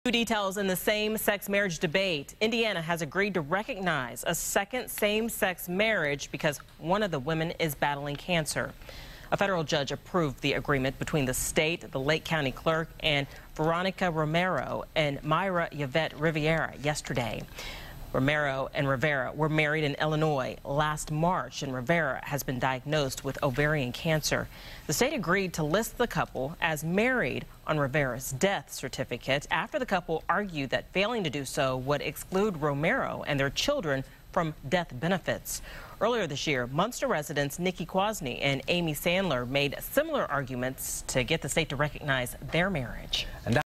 New details in the same-sex marriage debate. Indiana has agreed to recognize a second same-sex marriage because one of the women is battling cancer. A federal judge approved the agreement between the state, the Lake County clerk, and Veronica Romero and Myra Yvette Rivera yesterday. Romero and Rivera were married in Illinois last March, and Rivera has been diagnosed with ovarian cancer. The state agreed to list the couple as married on Rivera's death certificate after the couple argued that failing to do so would exclude Romero and their children from death benefits. Earlier this year, Munster residents Nikki Kwasny and Amy Sandler made similar arguments to get the state to recognize their marriage.